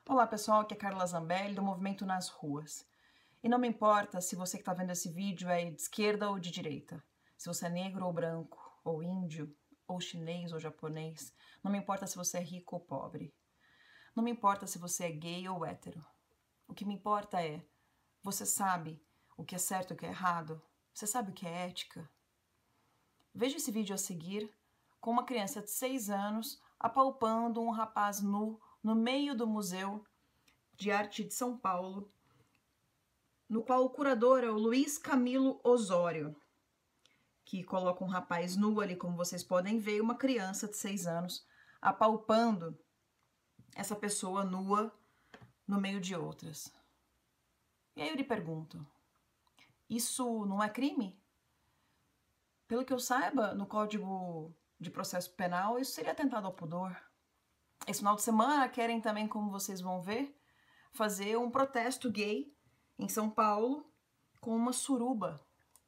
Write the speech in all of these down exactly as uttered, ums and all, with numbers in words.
Olá pessoal, aqui é Carla Zambelli do Movimento Nas Ruas. E não me importa se você que está vendo esse vídeo é de esquerda ou de direita, se você é negro ou branco, ou índio, ou chinês ou japonês, não me importa se você é rico ou pobre, não me importa se você é gay ou hétero. O que me importa é, você sabe o que é certo e o que é errado? Você sabe o que é ética? Veja esse vídeo a seguir com uma criança de seis anos apalpando um rapaz nu no meio do Museu de Arte de São Paulo, no qual o curador é o Luiz Camilo Osório, que coloca um rapaz nu ali, como vocês podem ver, e uma criança de seis anos apalpando essa pessoa nua no meio de outras. E aí eu lhe pergunto, isso não é crime? Pelo que eu saiba, no Código de Processo Penal, isso seria atentado ao pudor. Esse final de semana querem também, como vocês vão ver, fazer um protesto gay em São Paulo com uma suruba.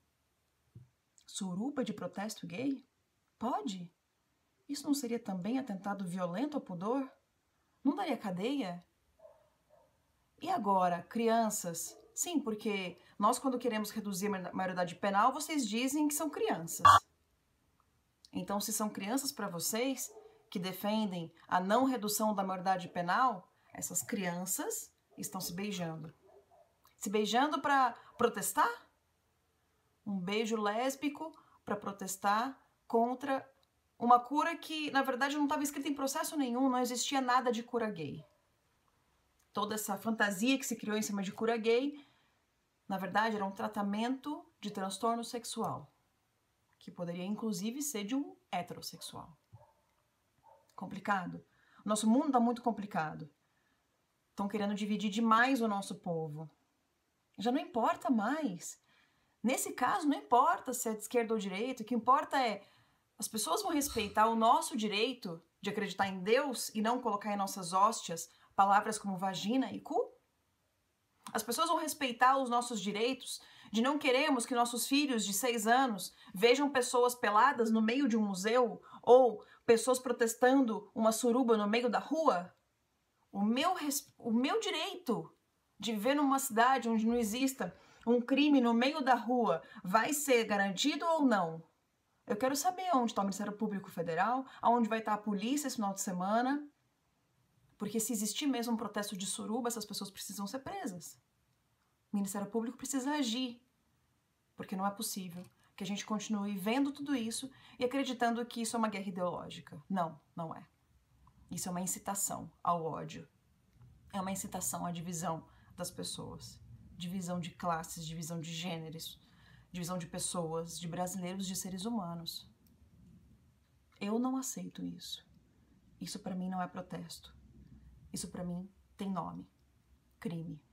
Suruba de protesto gay? Pode? Isso não seria também atentado violento ao pudor? Não daria cadeia? E agora, crianças? Sim, porque nós, quando queremos reduzir a maioridade penal, vocês dizem que são crianças. Então, se são crianças para vocês, que defendem a não redução da maioridade penal, essas crianças estão se beijando. Se beijando para protestar? Um beijo lésbico para protestar contra uma cura que, na verdade, não estava escrita em processo nenhum, não existia nada de cura gay. Toda essa fantasia que se criou em cima de cura gay, na verdade, era um tratamento de transtorno sexual, que poderia, inclusive, ser de um heterossexual. Complicado? O nosso mundo está muito complicado. Estão querendo dividir demais o nosso povo. Já não importa mais. Nesse caso, não importa se é de esquerda ou direita, o que importa é as pessoas vão respeitar o nosso direito de acreditar em Deus e não colocar em nossas hóstias palavras como vagina e cu? As pessoas vão respeitar os nossos direitos de não queremos que nossos filhos de seis anos vejam pessoas peladas no meio de um museu ou pessoas protestando uma suruba no meio da rua? O meu, o meu direito de viver numa cidade onde não exista um crime no meio da rua vai ser garantido ou não? Eu quero saber onde está o Ministério Público Federal, aonde vai estar a polícia esse final de semana, porque se existir mesmo um protesto de suruba, essas pessoas precisam ser presas. O Ministério Público precisa agir, porque não é possível que a gente continue vendo tudo isso e acreditando que isso é uma guerra ideológica. Não, não é. Isso é uma incitação ao ódio. É uma incitação à divisão das pessoas. Divisão de classes, divisão de gêneros, divisão de pessoas, de brasileiros, de seres humanos. Eu não aceito isso. Isso para mim não é protesto. Isso para mim tem nome: crime.